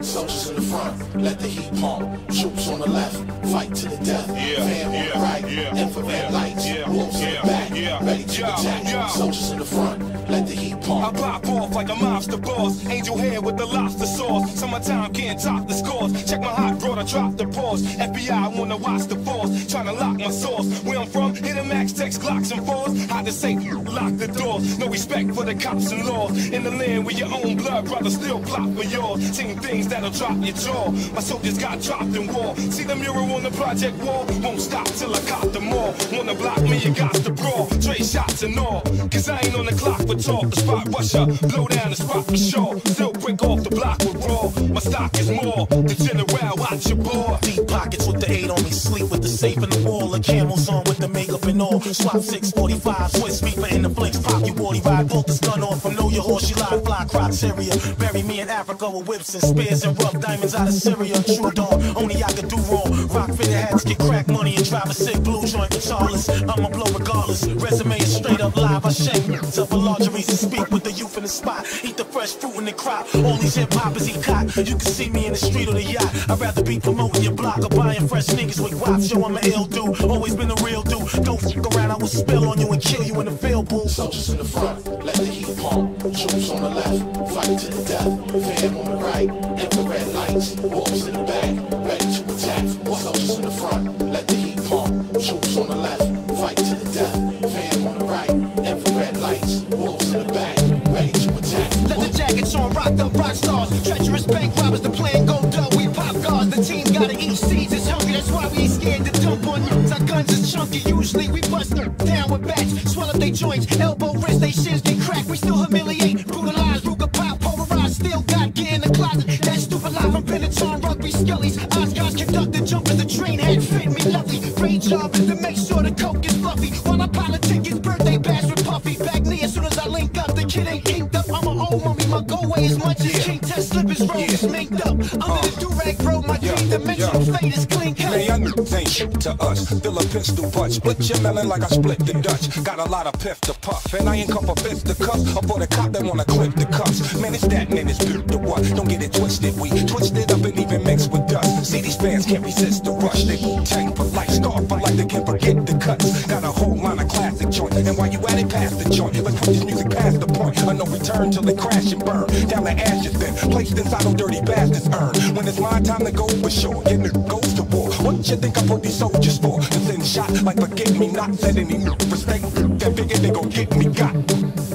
Soldiers in the front, let the heat pump. Troops on the left, fight to the death. Fam on the right, infrared lights. Wolves in the back, ready to attack. Soldiers in the front, let the heat pump. I pop off like a mobster boss. Angel hair with the lobster sauce. Summertime can't top the scores. Check my hot broad, I drop the pause. FBI wanna watch the force. Tryna lock my source. Where I'm from, hit a max, text, Glocks and fours. Hide the safe, lock the doors. No respect for the cops and laws. In the land where your own blood brother still plot for yours. Seen things that'll drop your jaw. My soldiers got dropped in war. See the mural on the project wall? Won't stop till I cop them all. Wanna block me, you got to brawl. Trade shots and all. Cause I ain't on the clock for talk. The spot rusher, blow down the spot for sure. Still quick off the block with raw. My stock is more. The general, watch your boy. Deep pockets with the 8 on me. Sleep with the safe in the wall. The camels on with the makeup and all. Swap 645, Swiss reaper in the flinks. Pop you 40 ride. Bolt this gun off from Know Your Horse. She live fly criteria. Bury me in Africa with whips and spears and rough diamonds out of Syria. True dawn, only I could do wrong. Rock fitted hats, get crack money and drive a sick blue joint with Charles. I'ma blow regardless. Resume is straight up live. I shake up for largeries and speak with the youth in the spot. Eat the fresh fruit in the crop. All these hip hoppers eat cot. You can see me in the street or the yacht. I'd rather be promoting your block or buying fresh niggas with wops. Yo, I'm an ill dude. Always been a real dude. Don't fuck around, I will spill on you and kill you in the field, boo. Soldiers in the front, let the heat pump. Troops on the left, fight to the death. Fam on the right, infrared lights. Wolves in the back, ready to attack. Soldiers in the front, let the heat pump. Troops on the left, fight to the death. Fam on the right, infrared lights. Wolves in the back, ready to attack. Let the jackets on, rock the rock stars. Treacherous bank robbers, the plan go dumb. We pop guards, the team gotta eat seeds. It's hungry, that's why we ain't scared to dump on you. Our guns is chunky, usually we bust them down with bats. Swell up they joints, elbow, wrist, they shins get cracked. We still humiliate, brutalize, Ruger pop, pulverize. Still got gear in the closet. That stupid life from Benetton, rugby skellies. Oscars conduct the jump as the train head fit me lovely. Great job to make sure the coke is fluffy. While I politic his birthday bash with Puffy. Back knee as soon as I link up. The kid ain't inked up. I'm an old mummy. My go away as much as King Test slippers rose minked up. Under the do-rag bro, my three-dimensional fate is clean cut. Man, y'all ain't shit to us. Fill a pistol butt. Split your melon like I split the Dutch. Got a lot of piff to puff. And I ain't come for fist to cuss. Or for the cop that wanna clip the cuffs. Man, it's that and it's built to what? Don't get it twisted. We twist it up and even mix with dust. See, these fans can't resist the rush. They Wu-Tang for life. Scar for life. They can't forget the cuts. Got a whole line of classic joints. And while you at it, pass the joint. Let's put this music past the point. I know return till it crash and burn. Down the ashes then. Placed inside them dirty bastards earn. When it's my time to go for sure. Yeah, nigga goes to war. What you think I put these soldiers for? To send shot like forget me not. Said any mistake. That figure they gon' get me got.